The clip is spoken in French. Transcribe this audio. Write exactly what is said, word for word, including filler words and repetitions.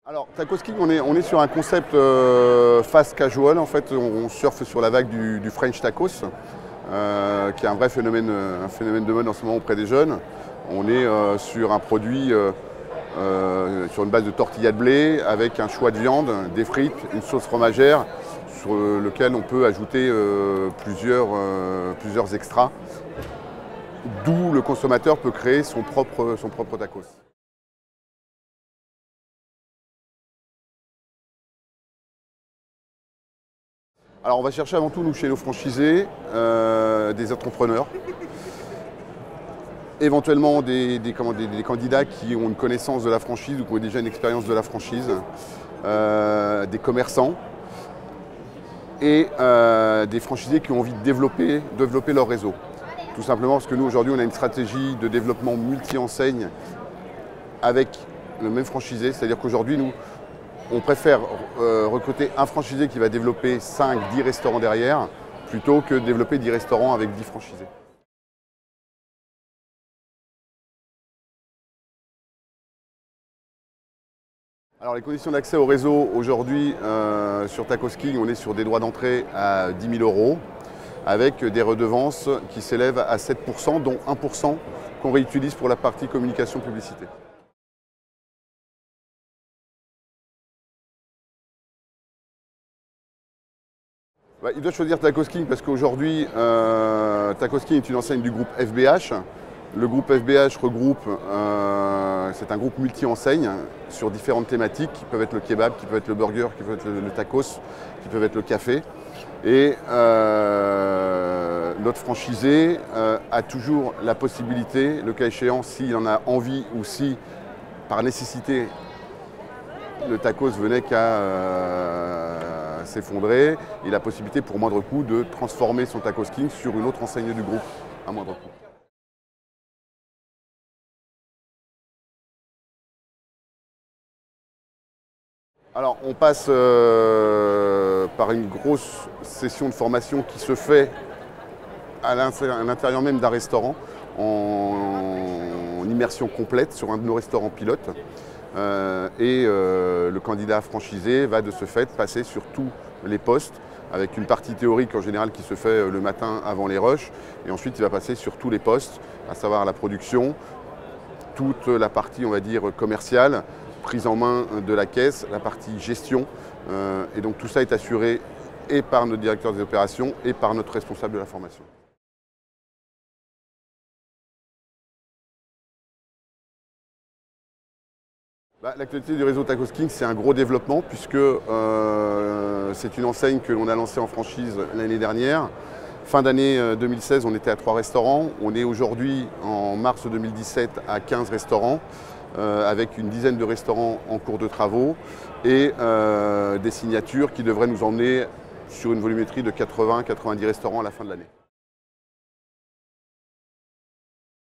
Alors, Tacos King, on est, on est sur un concept euh, fast casual. En fait, on, on surfe sur la vague du, du French tacos, euh, qui est un vrai phénomène, un phénomène de mode en ce moment auprès des jeunes. On est euh, sur un produit euh, euh, sur une base de tortilla de blé, avec un choix de viande, des frites, une sauce fromagère, sur lequel on peut ajouter euh, plusieurs, euh, plusieurs extras, d'où le consommateur peut créer son propre, son propre tacos. Alors on va chercher avant tout, nous, chez nos franchisés, euh, des entrepreneurs, éventuellement des, des, comment, des, des candidats qui ont une connaissance de la franchise ou qui ont déjà une expérience de la franchise, euh, des commerçants et euh, des franchisés qui ont envie de développer, développer leur réseau. Tout simplement parce que nous, aujourd'hui, on a une stratégie de développement multi-enseigne avec le même franchisé, c'est-à-dire qu'aujourd'hui, nous, on préfère euh, recruter un franchisé qui va développer cinq dix restaurants derrière, plutôt que de développer dix restaurants avec dix franchisés. Alors les conditions d'accès au réseau, aujourd'hui, euh, sur Tacos King, on est sur des droits d'entrée à dix mille euros, avec des redevances qui s'élèvent à sept pour cent, dont un pour cent qu'on réutilise pour la partie communication publicité. Bah, il doit choisir Tacos King parce qu'aujourd'hui, euh, Tacos King est une enseigne du groupe F B H. Le groupe F B H regroupe, euh, c'est un groupe multi-enseigne sur différentes thématiques qui peuvent être le kebab, qui peuvent être le burger, qui peuvent être le, le tacos, qui peuvent être le café. Et euh, notre franchisé euh, a toujours la possibilité, le cas échéant, s'il en a envie ou si par nécessité le tacos venait qu'à euh, s'effondrer, il a la possibilité pour moindre coût de transformer son Tacos King sur une autre enseigne du groupe à moindre coût. Alors on passe euh, par une grosse session de formation qui se fait à l'intérieur même d'un restaurant en, en immersion complète sur un de nos restaurants pilotes. Euh, et euh, le candidat franchisé va de ce fait passer sur tous les postes avec une partie théorique en général qui se fait le matin avant les rushs et ensuite il va passer sur tous les postes, à savoir la production, toute la partie on va dire commerciale, prise en main de la caisse, la partie gestion euh, et donc tout ça est assuré et par notre directeur des opérations et par notre responsable de la formation. Bah, l'actualité du réseau Tacos King, c'est un gros développement puisque euh, c'est une enseigne que l'on a lancée en franchise l'année dernière. Fin d'année deux mille seize, on était à trois restaurants. On est aujourd'hui, en mars deux mille dix-sept, à quinze restaurants, euh, avec une dizaine de restaurants en cours de travaux et euh, des signatures qui devraient nous emmener sur une volumétrie de quatre-vingts à quatre-vingt-dix restaurants à la fin de l'année.